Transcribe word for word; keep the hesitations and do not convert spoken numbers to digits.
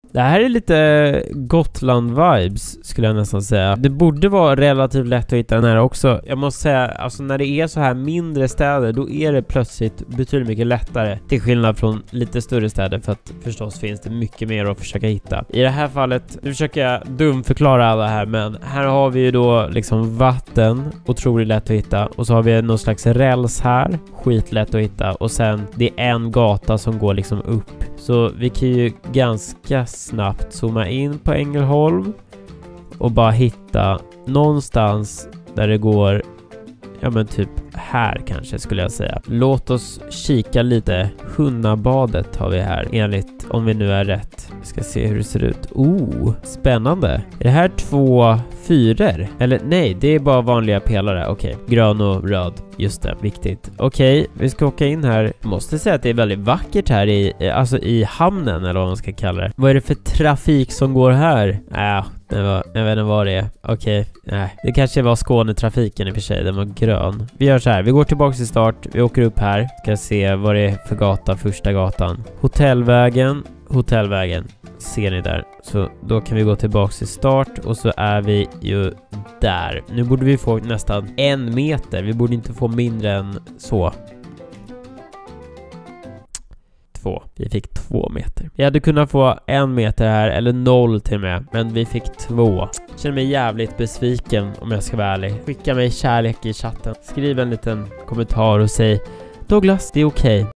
Det här är lite Gotland-vibes skulle jag nästan säga. Det borde vara relativt lätt att hitta den här också. Jag måste säga, alltså när det är så här mindre städer, då är det plötsligt betydligt mycket lättare. Till skillnad från lite större städer, för att förstås finns det mycket mer att försöka hitta. I det här fallet, nu försöker jag dumförklara alla här, men här har vi ju då liksom vatten, otroligt lätt att hitta. Och så har vi någon slags räls här, skitlätt att hitta. Och sen, det är en gata som går liksom upp. Så vi kan ju ganska snabbt zooma in på Ängelholm och bara hitta någonstans där det går, ja men typ här kanske skulle jag säga. Låt oss kika lite. Hunnabadet har vi här, enligt om vi nu är rätt. Vi ska se hur det ser ut. Oh, spännande. Är det här två fyror? Eller nej, det är bara vanliga pelare. Okej, okay. Grön och röd. Just det, viktigt. Okej, okay, vi ska åka in här. Jag måste säga att det är väldigt vackert här i, alltså i hamnen, eller vad man ska kalla det. Vad är det för trafik som går här? Äh, det var, jag vet inte vad det är. Okej, okay. Nej. Det kanske var Skånetrafiken i och för sig. Den var grön. Vi gör så här. Vi går tillbaka till start. Vi åker upp här. Ska se vad det är för gata. Första gatan. Hotellvägen. Hotellvägen. Ser ni där? Så då kan vi gå tillbaka till start. Och så är vi ju där. Nu borde vi få nästan en meter. Vi borde inte få mindre än så. Två. Vi fick två meter. Vi hade kunnat få en meter här, eller noll till och med. Men vi fick två. Jag känner mig jävligt besviken om jag ska vara ärlig. Skicka mig kärlek i chatten. Skriv en liten kommentar och säg: Douglas, det är okej.